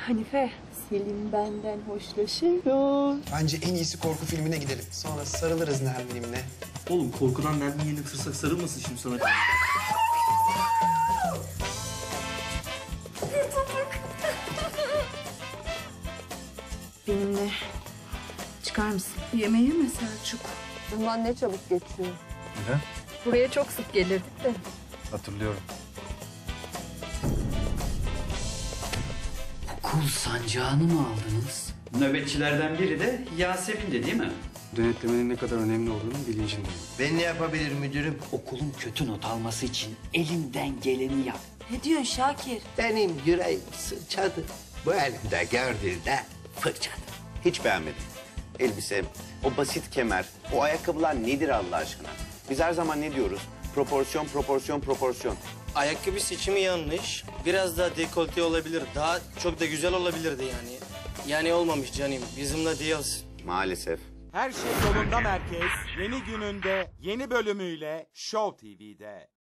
Hanife, Selim benden hoşlaşıyor. Bence en iyisi korku filmine gidelim. Sonra sarılırız Nermin'imle. Oğlum korkudan Nermin yerine tırsak sarılmasın şimdi sana. Benimle çıkar mısın? Yemeğe mi Selçuk? Bundan ne çabuk geçiyor. Neden? Buraya çok sık gelirdik de. Hatırlıyorum. Kul sancağını mı aldınız? Nöbetçilerden biri de Yasemin'di değil mi? Denetlemenin ne kadar önemli olduğunu bilincindeyim. Ben ne yapabilirim müdürüm? Okulun kötü not alması için elinden geleni yap. Ne diyorsun Şakir? Benim yüreğim sıçadı. Bu elimde gördüğünde fırçadı. Hiç beğenmedim. Elbise, o basit kemer, o ayakkabılar nedir Allah aşkına? Biz her zaman ne diyoruz? Proporsiyon, proporsiyon, proporsiyon. Ayakkabı seçimi yanlış. Biraz daha dekolte olabilir. Daha çok da güzel olabilirdi yani. Yani olmamış canım. Bizimle değilsin. Maalesef. Her şey yolunda merkez yeni gününde yeni bölümüyle Show TV'de.